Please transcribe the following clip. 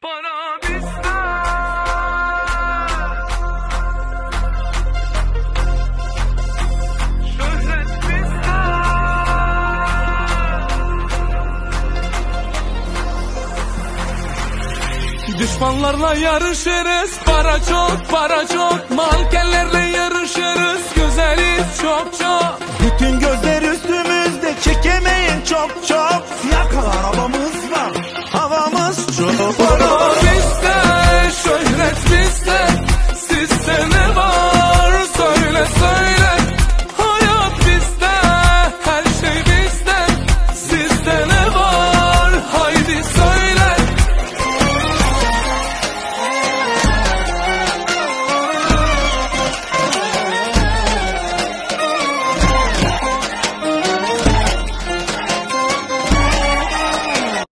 Para bizde. Şöhret bizde. Düşmanlarla yarışırız. Para çok, para çok. Mankenlerle yarışırız. Güzeliz çok çok. Bütün gözler üstümüzde, çekemeyin çok çok. Siyah kal arabamız var, havamız çok.